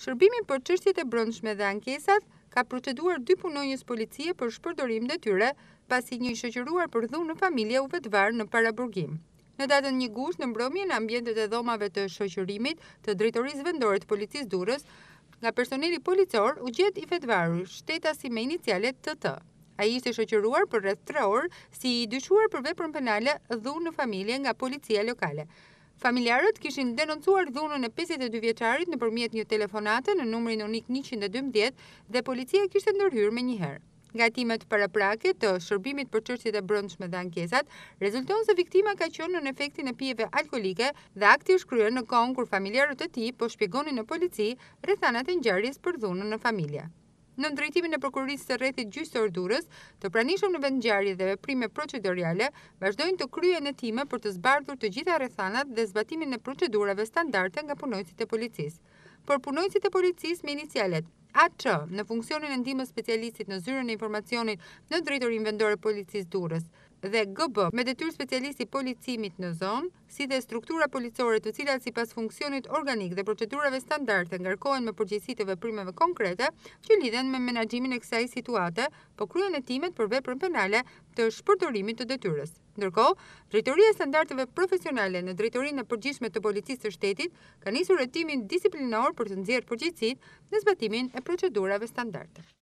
Shërbimi për çështjet e brendshme dhe ankesat ka proceduar 2 punonjës policie për shpërdorim detyre pasi një i shoqëruar për dhunë në familje u vetëvar në paraburgim. Në datën 1 gusht në mbrëmje në ambientet e dhomave të shoqërimit të Drejtorisë Vendore të Policisë Durrës, nga personeli policor u gjet i vetëvarur shtetasi me inicialet TT. Ai ishte shoqëruar për rreth 3 orë si i dyshuar për veprën penale dhunë në familje nga policia lokale. Familjarët kishin denoncuar dhunën e 52 vjeçarit nëpërmjet një telefonate në numrin unik 112 dhe policia kishte ndërhyrë menjëherë. Gatimet paraprake të shërbimit për çështjet e brendshme dhe ankesat rezulton se viktima ka qenë në efektin e pijeve alkolike dhe akti është kryer në kohën kur familjarët e tij po shpjegonin në polici rrethanat e ngjarjes për dhunën në familje. Në drejtimin e prokurorisë së rrethit gjyqësor Durrës, të pranishëm në vend ngjarje dhe veprime proceduriale vazhdojnë të kryejnë hetime për të zbardhur të gjitha rrethanat dhe zbatimin e procedurave standarde nga punonjësit e policisë. Por punonjësit e policisë me inicialet AC në funksionin e ndihmës specialistit në zyrën e informacionit në Drejtorinë Vendore Policisë Durrës dhe GB me detyrë specialisti policimit në zonë, si dhe struktura policore të cilat sipas funksionit organik dhe procedurave standarde ngarkohen me përgjegjësi të veprimeve konkrete që lidhen me menaxhimin e kësaj situate, po kryen hetimet për veprën penale të shpërdorimit të detyrës. Ndërkohë, Drejtoria e Standardeve Profesionale në Drejtorinë e Përgjithshme të Policisë së Shtetit ka nisur hetimin disiplinor për të nxjerrë përgjegjësitë në zbatimin e procedurave standarde.